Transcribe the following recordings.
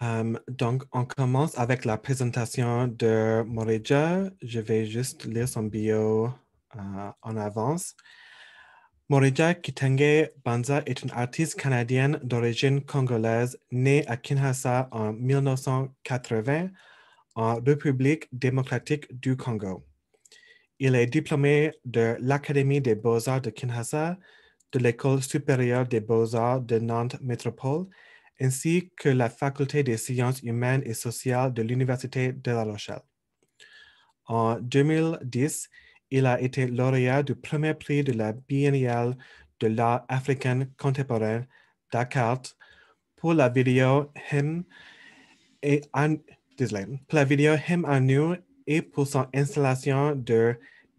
Donc, on commence avec la présentation de Morija. Je vais juste lire son bio en avance. Morija Kitenge Banza est une artiste canadienne d'origine congolaise née à Kinshasa en 1980 en République démocratique du Congo. Il est diplômé de l'Académie des beaux-arts de Kinshasa, de l'École supérieure des beaux-arts de Nantes Métropole, ainsi que la Faculté des sciences humaines et sociales de l'Université de La Rochelle. En 2010, il a été lauréat du premier prix de la Biennale de l'art africain contemporain Dakar pour la vidéo Him à nu et pour son installation de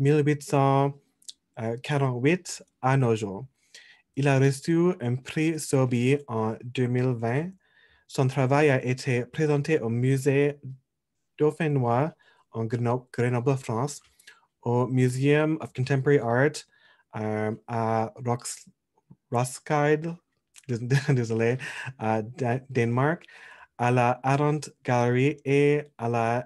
1848 à nos jours. Il a reçu un prix Sobi en 2020. Son travail a été présenté au musée dauphinois en Grenoble, France, au Museum of Contemporary Art à Roskilde, désolé, à Danemark, à la Arendt Gallery et à la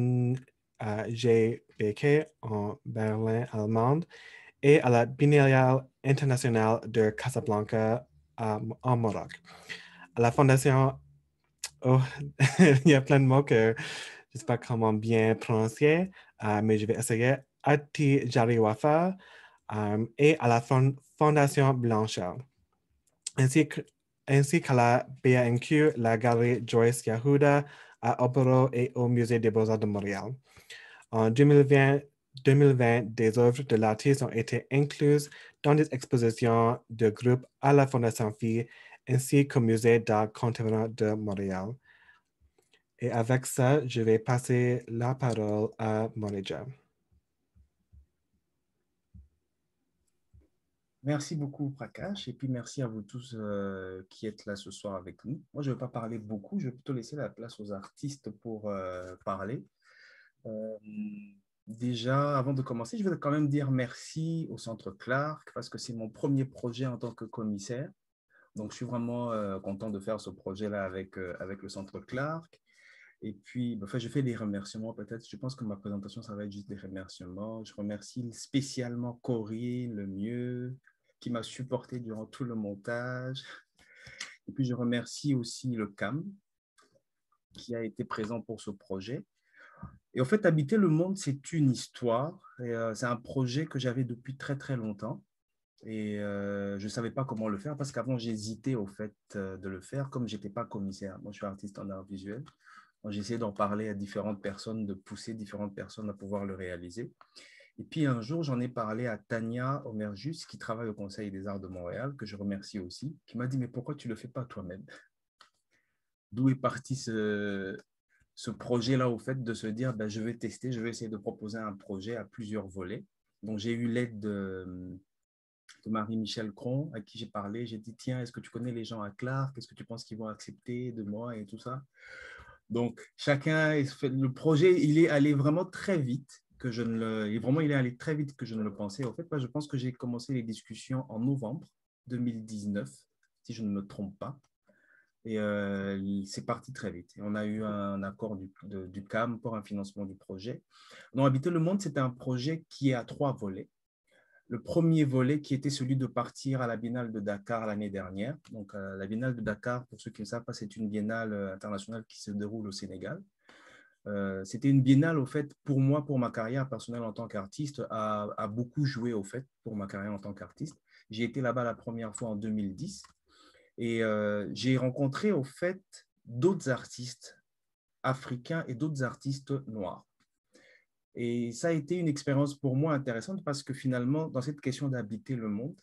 NGBK en Berlin, Allemagne, et à la Biennale internationale de Casablanca en Maroc. À la Fondation, oh, il y a plein de mots que je ne sais pas comment bien prononcer, mais je vais essayer. Ati Jariwafa et à la Fondation Blanchard, ainsi qu'à la BNQ, la Galerie Joyce Yahuda à Opéra et au Musée des Beaux-Arts de Montréal. En 2020, des œuvres de l'artiste ont été incluses dans des expositions de groupe à la Fondation Phi ainsi qu'au Musée d'art contemporain de Montréal. Et avec ça, je vais passer la parole à Morija. Merci beaucoup, Prakash, et puis merci à vous tous qui êtes là ce soir avec nous. Moi, je ne vais pas parler beaucoup, je vais plutôt laisser la place aux artistes pour parler. Euh, Déjà, avant de commencer, je voudrais quand même dire merci au Centre Clark parce que c'est mon premier projet en tant que commissaire. Donc, je suis vraiment content de faire ce projet-là avec le Centre Clark. Et puis, enfin, je fais des remerciements peut-être. Je pense que ma présentation, ça va être juste des remerciements. Je remercie spécialement Corinne Lemieux qui m'a supporté durant tout le montage. Et puis, je remercie aussi le CAM qui a été présent pour ce projet. Et en fait, Habiter le monde, c'est une histoire. C'est un projet que j'avais depuis très, très longtemps. Et je ne savais pas comment le faire parce qu'avant, j'hésitais au fait de le faire comme je n'étais pas commissaire. Moi, je suis artiste en art visuel. J'ai essayé d'en parler à différentes personnes, de pousser différentes personnes à pouvoir le réaliser. Et puis un jour, j'en ai parlé à Tania Omerjus, qui travaille au Conseil des arts de Montréal, que je remercie aussi, qui m'a dit, mais pourquoi tu ne le fais pas toi-même? D'où est parti ce projet-là, au fait de se dire, ben, je vais tester, je vais essayer de proposer un projet à plusieurs volets. Donc j'ai eu l'aide de Marie-Michel Cron, à qui j'ai parlé. J'ai dit, tiens, est-ce que tu connais les gens à Clark? Est-ce que tu penses qu'ils vont accepter de moi et tout ça? Donc, le projet, il est allé vraiment très vite que je ne le, vraiment, il est allé très vite que je ne le pensais. En fait, moi, je pense que j'ai commencé les discussions en novembre 2019, si je ne me trompe pas. Et c'est parti très vite. Et on a eu un accord du CAM pour un financement du projet. Donc, Habiter le monde, c'est un projet qui est à 3 volets. Le premier volet qui était celui de partir à la Biennale de Dakar l'année dernière. Donc, la Biennale de Dakar, pour ceux qui ne savent pas, c'est une biennale internationale qui se déroule au Sénégal. C'était une biennale, au fait, pour moi, pour ma carrière personnelle en tant qu'artiste, a beaucoup joué, au fait, pour ma carrière en tant qu'artiste. J'ai été là-bas la première fois en 2010 et j'ai rencontré, au fait, d'autres artistes africains et d'autres artistes noirs. Et ça a été une expérience pour moi intéressante parce que finalement, dans cette question d'habiter le monde,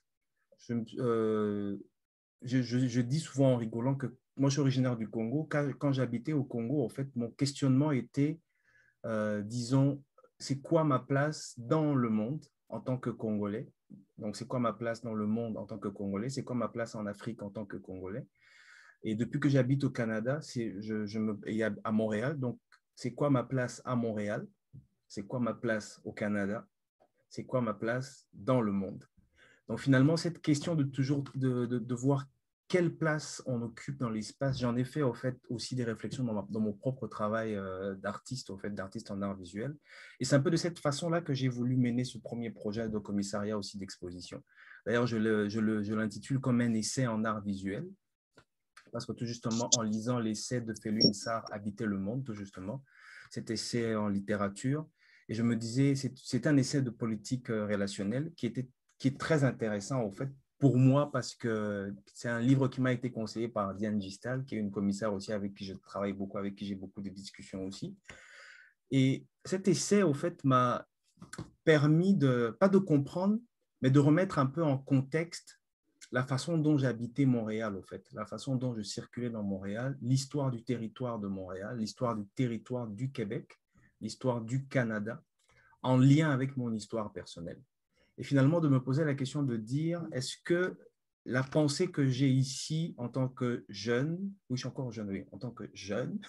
je dis souvent en rigolant que moi, je suis originaire du Congo. Quand j'habitais au Congo, en fait, mon questionnement était, disons, c'est quoi ma place dans le monde en tant que Congolais? Donc, c'est quoi ma place dans le monde en tant que Congolais? C'est quoi ma place en Afrique en tant que Congolais? Et depuis que j'habite au Canada, et à Montréal, donc, c'est quoi ma place à Montréal? C'est quoi ma place au Canada? C'est quoi ma place dans le monde? Donc finalement, cette question de toujours de voir quelle place on occupe dans l'espace. J'en ai fait au fait aussi des réflexions dans mon propre travail d'artiste, au fait, d'artiste en art visuel. Et c'est un peu de cette façon-là que j'ai voulu mener ce premier projet de commissariat aussi d'exposition. D'ailleurs, je l'intitule comme un essai en art visuel, parce que tout justement, en lisant l'essai de Felwine Sarr, Habiter le monde, tout justement, cet essai en littérature, et je me disais, c'est un essai de politique relationnelle qui est très intéressant, au fait, pour moi, parce que c'est un livre qui m'a été conseillé par Diane Gistal, qui est une commissaire aussi avec qui je travaille beaucoup, avec qui j'ai beaucoup de discussions aussi. Et cet essai, au fait, m'a permis pas de comprendre, mais de remettre un peu en contexte la façon dont j'habitais Montréal, au fait, la façon dont je circulais dans Montréal, l'histoire du territoire de Montréal, l'histoire du territoire du Québec, l'histoire du Canada, en lien avec mon histoire personnelle. Et finalement, de me poser la question de dire, est-ce que la pensée que j'ai ici en tant que jeune, oui, je suis encore jeune, oui, en tant que jeune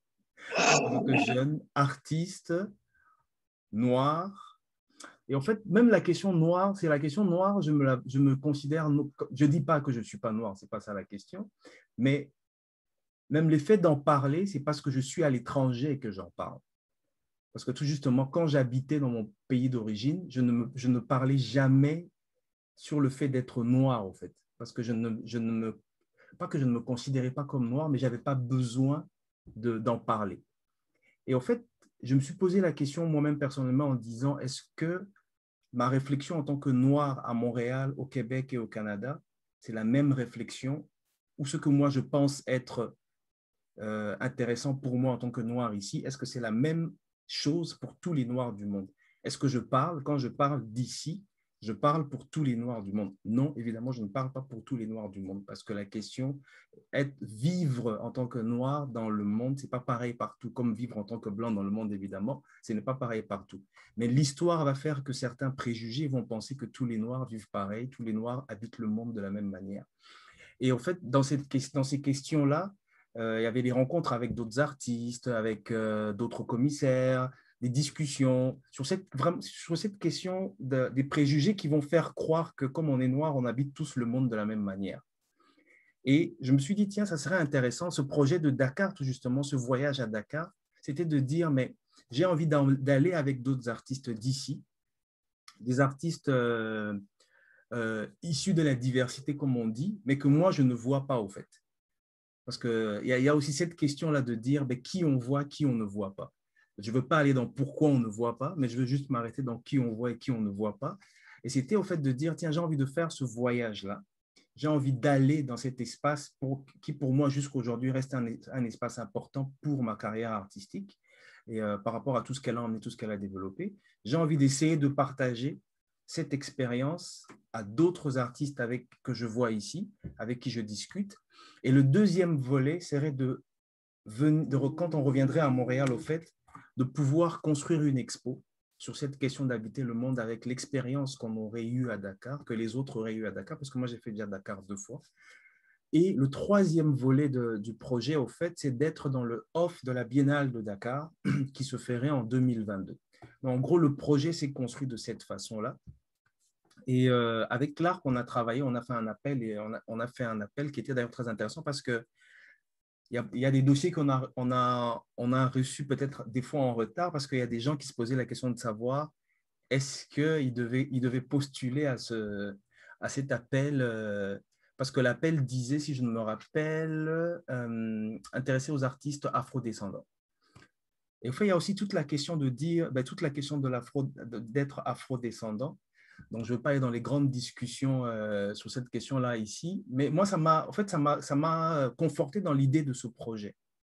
artiste noir, et en fait, même la question noire, c'est la question noire, je me considère, je ne dis pas que je ne suis pas noir, ce n'est pas ça la question, mais même l'effet d'en parler, c'est parce que je suis à l'étranger que j'en parle. Parce que tout justement, quand j'habitais dans mon pays d'origine, je ne parlais jamais sur le fait d'être noir, en fait. Parce que pas que je ne me considérais pas comme noir, mais je n'avais pas besoin d'en parler. Et en fait, je me suis posé la question moi-même personnellement en disant, est-ce que ma réflexion en tant que noir à Montréal, au Québec et au Canada, c'est la même réflexion ou ce que moi je pense être intéressant pour moi en tant que noir ici, est-ce que c'est la même chose pour tous les noirs du monde? Est-ce que quand je parle d'ici, je parle pour tous les noirs du monde? Non, évidemment, je ne parle pas pour tous les noirs du monde parce que la question est vivre en tant que noir dans le monde, c'est pas pareil partout, comme vivre en tant que blanc dans le monde, évidemment, ce n'est pas pareil partout. Mais l'histoire va faire que certains préjugés vont penser que tous les noirs vivent pareil, tous les noirs habitent le monde de la même manière. Et en fait, dans ces questions-là, il y avait des rencontres avec d'autres artistes, avec d'autres commissaires, des discussions sur cette question des préjugés qui vont faire croire que comme on est noir, on habite tous le monde de la même manière. Et je me suis dit, tiens, ça serait intéressant, ce projet de Dakar, tout justement, ce voyage à Dakar, c'était de dire, mais j'ai envie d'aller avec d'autres artistes d'ici, des artistes issus de la diversité, comme on dit, mais que moi, je ne vois pas, au fait. Parce qu'il y a aussi cette question-là de dire ben, qui on voit, qui on ne voit pas. Je ne veux pas aller dans pourquoi on ne voit pas, mais je veux juste m'arrêter dans qui on voit et qui on ne voit pas. Et c'était au fait de dire, tiens, j'ai envie de faire ce voyage-là. J'ai envie d'aller dans cet espace qui, pour moi, jusqu'à aujourd'hui, reste un espace important pour ma carrière artistique et par rapport à tout ce qu'elle a emmené, tout ce qu'elle a développé. J'ai envie d'essayer de partager cette expérience à d'autres artistes que je vois ici, avec qui je discute. Et le deuxième volet serait quand on reviendrait à Montréal, au fait, de pouvoir construire une expo sur cette question d'habiter le monde avec l'expérience qu'on aurait eue à Dakar, que les autres auraient eu à Dakar, parce que moi, j'ai fait déjà Dakar 2 fois. Et le troisième volet du projet, au fait, c'est d'être dans le off de la Biennale de Dakar, qui se ferait en 2022. Donc, en gros, le projet s'est construit de cette façon-là. Et avec Clark, on a travaillé, on a fait un appel, et on a fait un appel qui était d'ailleurs très intéressant parce que il y a des dossiers on a reçus peut-être des fois en retard parce qu'il y a des gens qui se posaient la question de savoir est-ce qu'ils devaient postuler à cet appel parce que l'appel disait, si je ne me rappelle, intéressé aux artistes afrodescendants. Et au fait, il y a aussi toute la question de dire, toute la question d'être afrodescendant. Donc, je ne veux pas aller dans les grandes discussions sur cette question-là ici, mais moi, ça m'a conforté dans l'idée de ce projet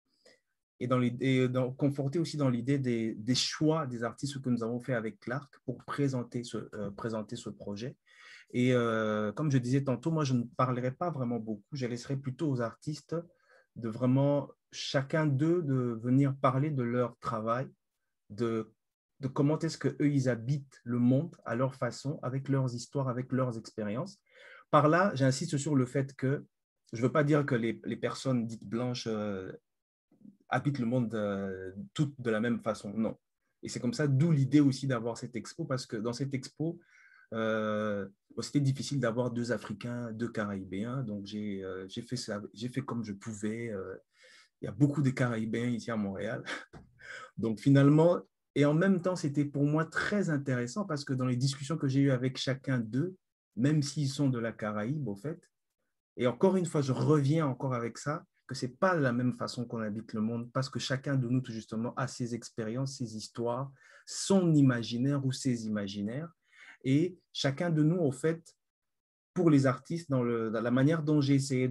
conforté aussi dans l'idée des choix des artistes que nous avons fait avec Clark pour présenter ce projet. Et comme je disais tantôt, moi, je ne parlerai pas vraiment beaucoup. Je laisserai plutôt aux artistes de vraiment, chacun d'eux, de venir parler de leur travail, de comment est-ce qu'eux, ils habitent le monde à leur façon, avec leurs histoires, avec leurs expériences. Par là, j'insiste sur le fait que je ne veux pas dire que les personnes dites blanches habitent le monde toutes de la même façon, non. Et c'est comme ça, d'où l'idée aussi d'avoir cette expo, parce que dans cette expo, C'était difficile d'avoir deux Africains, deux Caraïbéens, donc j'ai fait ça, j'ai fait comme je pouvais. Il y a beaucoup de Caraïbéens ici à Montréal. Donc finalement, et en même temps, c'était pour moi très intéressant parce que dans les discussions que j'ai eues avec chacun d'eux, même s'ils sont de la Caraïbe, au fait, et encore une fois, je reviens encore avec ça, que ce n'est pas la même façon qu'on habite le monde parce que chacun de nous, tout justement, a ses expériences, ses histoires, son imaginaire ou ses imaginaires. Et chacun de nous, au fait, pour les artistes, dans la manière dont j'ai essayé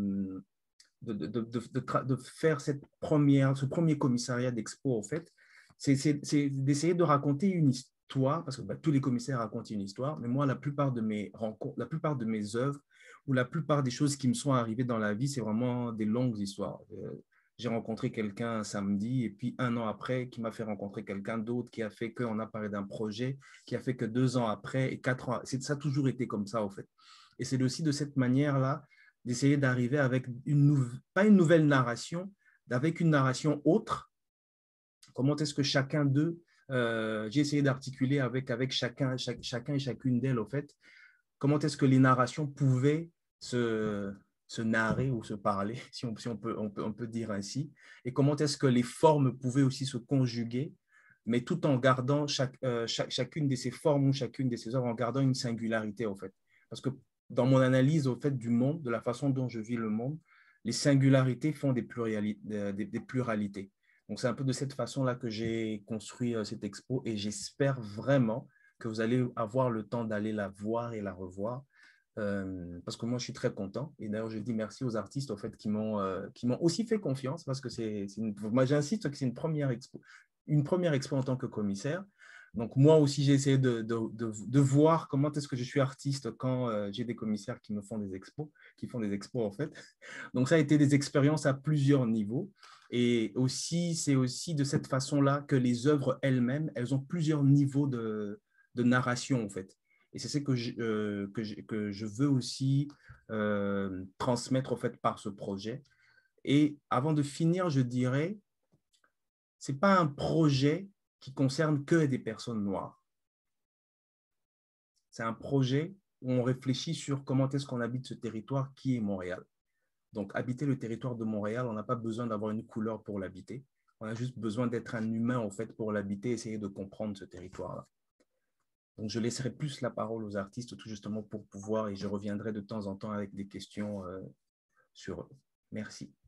de faire ce premier commissariat d'expo, en fait, c'est d'essayer de raconter une histoire, parce que tous les commissaires racontent une histoire, mais moi, la plupart de mes rencontres, la plupart de mes œuvres, ou la plupart des choses qui me sont arrivées dans la vie, c'est vraiment des longues histoires. J'ai rencontré quelqu'un un samedi, et puis un an après, qui m'a fait rencontrer quelqu'un d'autre, qui a fait qu'on a parlé d'un projet, qui a fait que 2 ans après, et 4 ans. Ça a toujours été comme ça, en fait. Et c'est aussi de cette manière-là d'essayer d'arriver avec pas une nouvelle narration, avec une narration autre. Comment est-ce que chacun d'eux, j'ai essayé d'articuler avec chacun et chacune d'elles, au fait, comment est-ce que les narrations pouvaient se narrer ou se parler, si on peut dire ainsi, et comment est-ce que les formes pouvaient aussi se conjuguer, mais tout en gardant chacune de ces formes ou chacune de ces œuvres, en gardant une singularité, au fait. Parce que dans mon analyse, au fait, du monde, de la façon dont je vis le monde, les singularités font des pluralités. Donc, c'est un peu de cette façon-là que j'ai construit cette expo et j'espère vraiment que vous allez avoir le temps d'aller la voir et la revoir. Parce que moi, je suis très content. Et d'ailleurs, je dis merci aux artistes, au fait, qui m'ont aussi fait confiance parce que moi, j'insiste que c'est une première expo en tant que commissaire. Donc, moi aussi, j'ai essayé de voir comment est-ce que je suis artiste quand j'ai des commissaires qui me font des expos, qui font des expos, en fait. Donc, ça a été des expériences à plusieurs niveaux. Et aussi, c'est aussi de cette façon-là que les œuvres elles-mêmes, elles ont plusieurs niveaux de narration, en fait. Et c'est ce que je veux aussi transmettre, en fait, par ce projet. Et avant de finir, je dirais, ce n'est pas un projet qui concerne que des personnes noires. C'est un projet où on réfléchit sur comment est-ce qu'on habite ce territoire qui est Montréal. Donc, habiter le territoire de Montréal, on n'a pas besoin d'avoir une couleur pour l'habiter. On a juste besoin d'être un humain, en fait, pour l'habiter, essayer de comprendre ce territoire-là. Donc, je laisserai plus la parole aux artistes, tout justement pour pouvoir, et je reviendrai de temps en temps avec des questions sur eux. Merci.